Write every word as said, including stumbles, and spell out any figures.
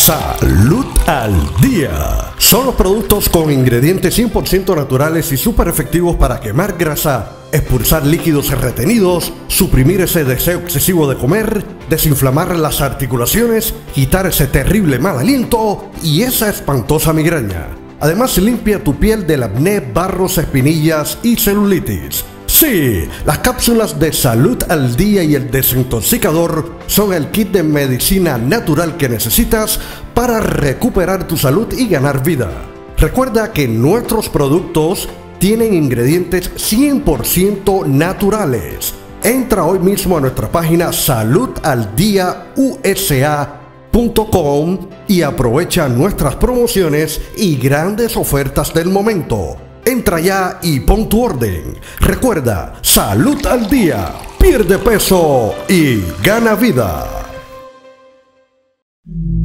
Salud al Día. Son los productos con ingredientes cien por ciento naturales y súper efectivos para quemar grasa, expulsar líquidos retenidos, suprimir ese deseo excesivo de comer, desinflamar las articulaciones, quitar ese terrible mal aliento y esa espantosa migraña. Además limpia tu piel del acné, barros, espinillas y celulitis. Sí, las cápsulas de Salud al Día y el desintoxicador son el kit de medicina natural que necesitas para recuperar tu salud y ganar vida. Recuerda que nuestros productos tienen ingredientes cien por ciento naturales. Entra hoy mismo a nuestra página salud al día u s a punto com y aprovecha nuestras promociones y grandes ofertas del momento. Entra ya y pon tu orden. Recuerda, Salud al Día, pierde peso y gana vida.